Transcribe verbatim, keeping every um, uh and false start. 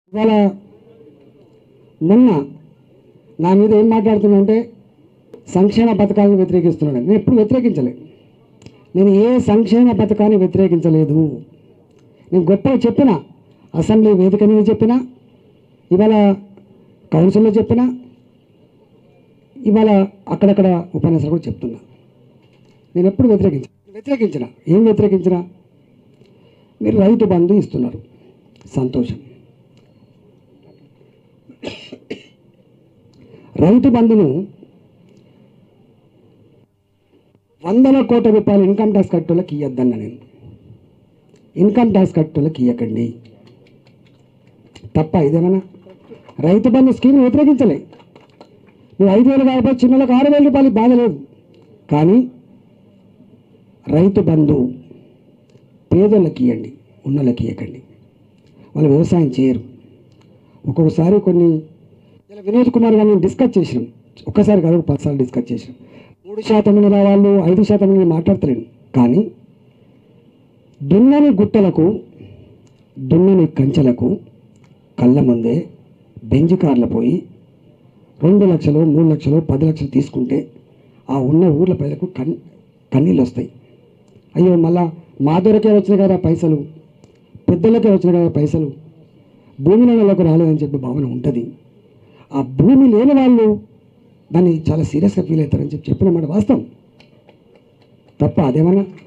ఇవాళ మొన్న నా మీద ఏం మాట్లాడుతున్నా అంటే సంక్షేమ పథకాలను వ్యతిరేకిస్తున్నాను. నేను ఎప్పుడు వ్యతిరేకించలేదు. నేను ఏ సంక్షేమ పథకాన్ని వ్యతిరేకించలేదు. నేను గొప్పగా చెప్పిన, అసెంబ్లీ వేదిక మీద చెప్పిన, ఇవాళ కౌన్సిల్లో చెప్పిన, ఇవాళ అక్కడక్కడ ఉపన్యాసాలు కూడా చెప్తున్నా. నేను ఎప్పుడు వ్యతిరేకించ వ్యతిరేకించిన ఏం వ్యతిరేకించిన మీరు రైతు బంధు ఇస్తున్నారు, సంతోషం. రైతు బంధును వందల కోట్ల రూపాయలు ఇన్కమ్ ట్యాక్స్ కట్టులకు ఇవ్వద్దన్న నేను. ఇన్కమ్ ట్యాక్స్ కట్టులకు ఇవ్వకండి. తప్ప ఇదేమన్నా? రైతు బంధు స్కీమ్ వ్యతిరేకించలే. నువ్వు ఐదు వేలు కాకపోతే చిన్నలకు ఆరు వేల రూపాయలు బాధ లేదు. కానీ రైతు బంధు పేదలకు ఇవ్వండి, ఉన్నోళ్ళకి ఇవ్వకండి. వాళ్ళు వ్యవసాయం చేయరు. ఒక్కొక్కసారి కొన్ని ఇలా వినోద్ కుమార్ గారిని డిస్కస్ చేసినాం. ఒక్కసారి కాదు, పదిసార్లు డిస్కస్ చేసినాం. మూడు శాతం ఉన్న వాళ్ళు ఐదు శాతం నేను మాట్లాడతలేను. కానీ దున్నని గుట్టలకు, దున్నని కంచెలకు కళ్ళ ముందే బెంజ్ కార్లు పోయి రెండు లక్షలు మూడు లక్షలు పది లక్షలు తీసుకుంటే ఆ ఉన్న ఊర్ల ప్రజలకు కన్ కన్నీళ్ళు వస్తాయి. అయ్యో మళ్ళా మా దొరకే వచ్చిన కదా పైసలు, పెద్దలకే వచ్చిన కదా పైసలు, భూమి నెలలకు రాలేదని చెప్పి భావన ఉంటుంది. ఆ భూమి లేని వాళ్ళు దాన్ని చాలా సీరియస్గా ఫీల్ అవుతారని చెప్పి చెప్పిన మాట వాస్తవం. తప్ప అదేమన్నా